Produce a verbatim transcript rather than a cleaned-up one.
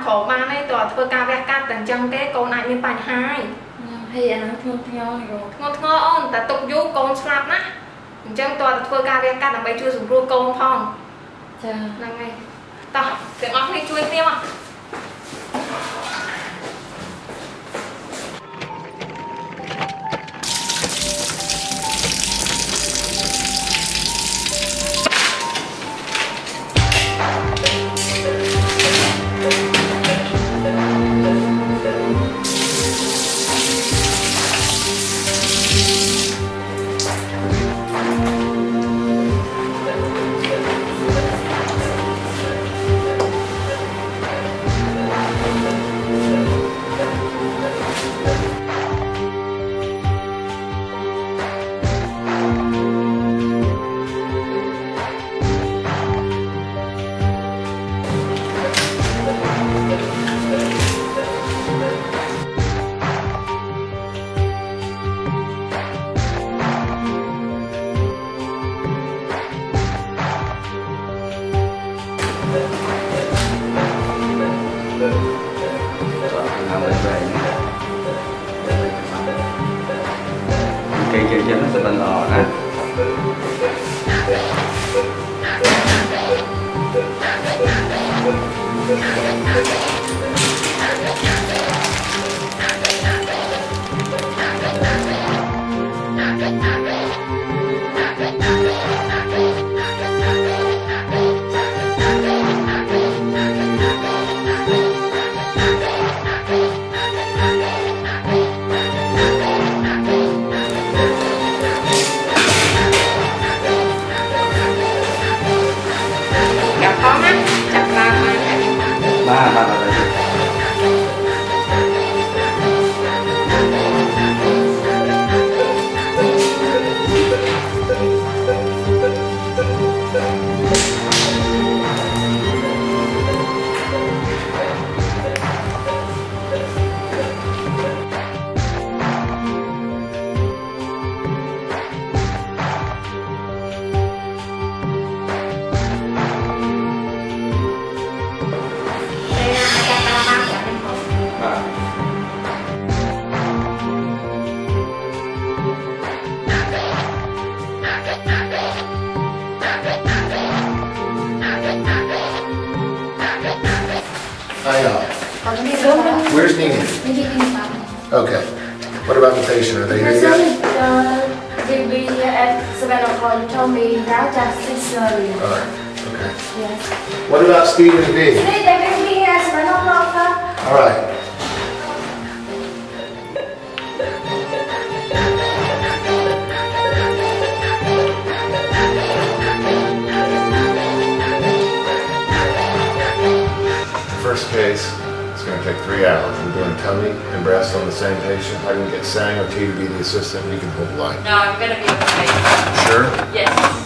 khổ ba này tòa thưa ca vẽ cắt tầng chân té con ai miên bánh hai thì anh nó thương nhau rồi ngon ngon ôn ta tục du con slap ná chân tòa thưa ca vẽ cắt là bây chưa dùng ru con phong chờ là ngày tao tiếng óc này chui tiêu à cây cây chân nó sẽ bên lò nè. ba ba ba I know. Where's Nini? Okay. What about the patient? Are they here yet? They'll be here at seven o'clock. You told me now just six early. Alright. Okay. Yes. What about Steve and Dee? They will be here at seven o'clock. Alright. First case, it's going to take three hours. We're doing tummy and breast on the same patient. I can get Sang or T to be the assistant. You can hold the line. No, I'm going to be okay. Sure? Yes.